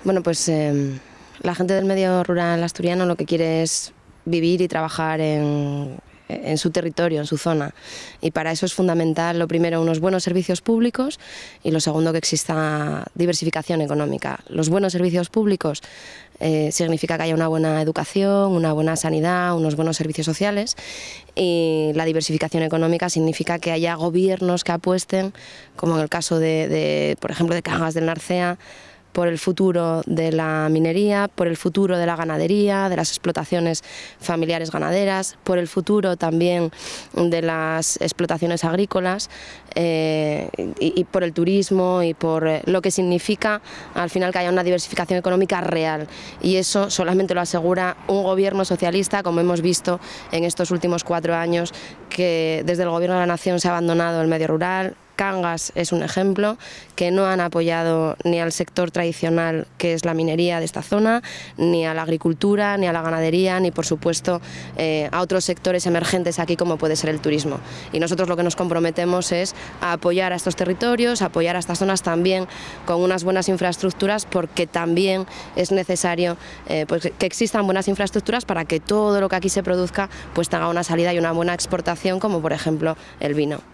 Bueno, pues la gente del medio rural asturiano lo que quiere es vivir y trabajar en su territorio, en su zona. Y para eso es fundamental, lo primero, unos buenos servicios públicos y lo segundo, que exista diversificación económica. Los buenos servicios públicos significa que haya una buena educación, una buena sanidad, unos buenos servicios sociales, y la diversificación económica significa que haya gobiernos que apuesten, como en el caso por ejemplo, de Cangas del Narcea, por el futuro de la minería, por el futuro de la ganadería, de las explotaciones familiares ganaderas, por el futuro también de las explotaciones agrícolas y por el turismo y por lo que significa al final que haya una diversificación económica real. Y eso solamente lo asegura un gobierno socialista, como hemos visto en estos últimos 4 años, que desde el Gobierno de la Nación se ha abandonado el medio rural. Cangas es un ejemplo, que no han apoyado ni al sector tradicional, que es la minería de esta zona, ni a la agricultura, ni a la ganadería, ni por supuesto a otros sectores emergentes aquí, como puede ser el turismo. Y nosotros lo que nos comprometemos es a apoyar a estos territorios, a apoyar a estas zonas también con unas buenas infraestructuras, porque también es necesario pues que existan buenas infraestructuras para que todo lo que aquí se produzca pues tenga una salida y una buena exportación, como por ejemplo el vino.